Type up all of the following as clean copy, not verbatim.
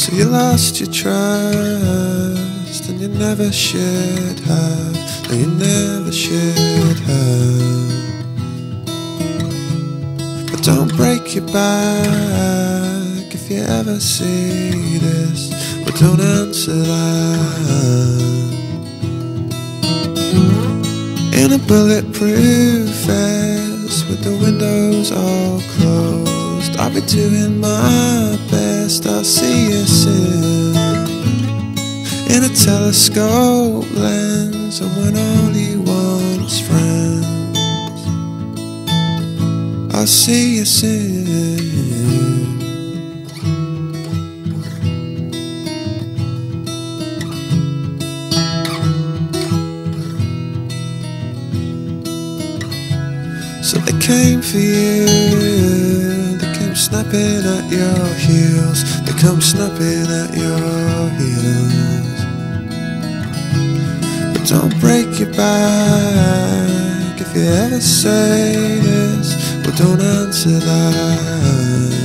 So you lost your trust, and you never should have. No, you never should have. But don't break your back if you ever see this. But don't answer that. In a bulletproof vest with the windows all closed, I'll be doing my best. I'll see you soon. In a telescope lens, and when all you want's friends, I'll see you soon. So they came for you, they came snapping at your heels, they come snapping at your heels. But don't break your back if you ever say this, but don't answer that.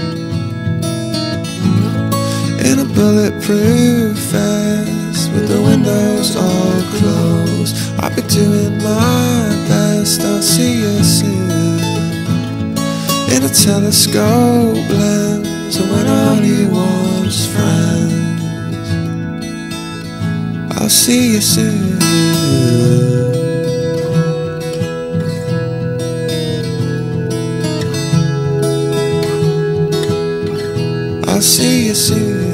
In a bulletproof vest with the windows all closed, I'll be doing my best. I'll see you soon. In a telescope lens, and when all you want's friends, I'll see you soon. I'll see you soon.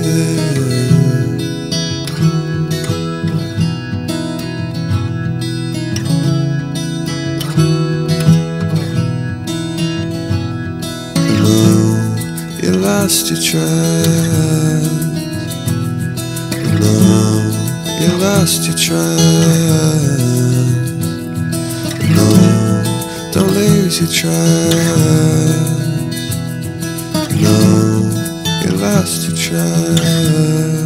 You lost your trust. No, you lost your trust. No, don't lose your trust. No, you lost your trust.